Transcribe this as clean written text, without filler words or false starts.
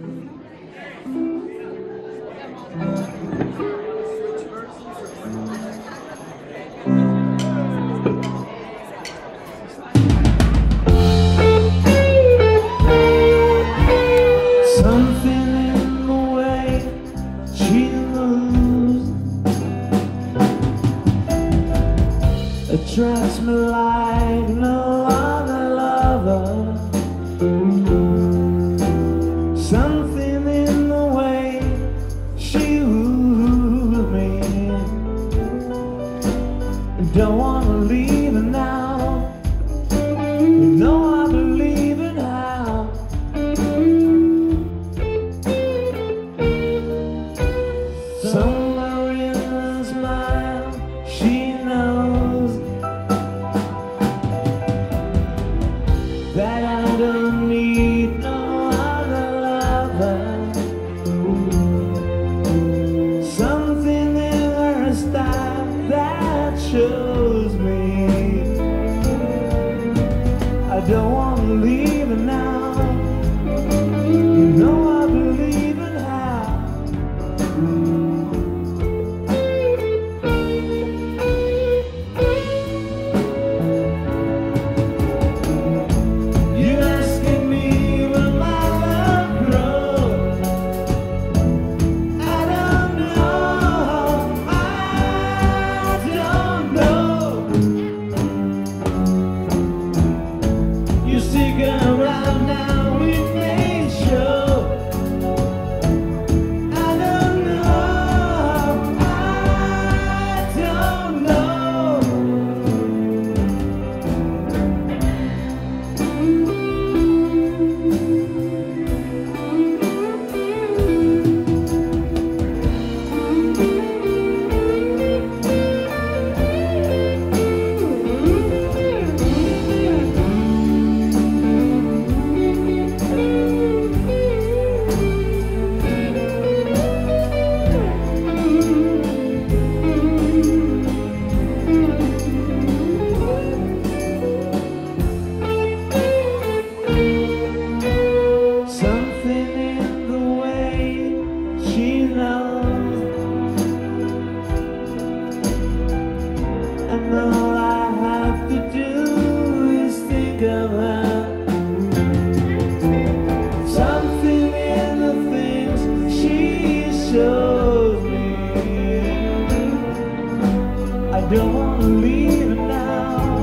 Attracts me like no other lover. Something in the way she woos me. Don't wanna leave her now. You know I believe in how. Somewhere in her smile she knows that I don't need no other lover. Something in her style that shows me I don't want to leave her now. You know I believe in how. And all I have to do is think of her. Something in the things she shows me. I don't want to leave her now.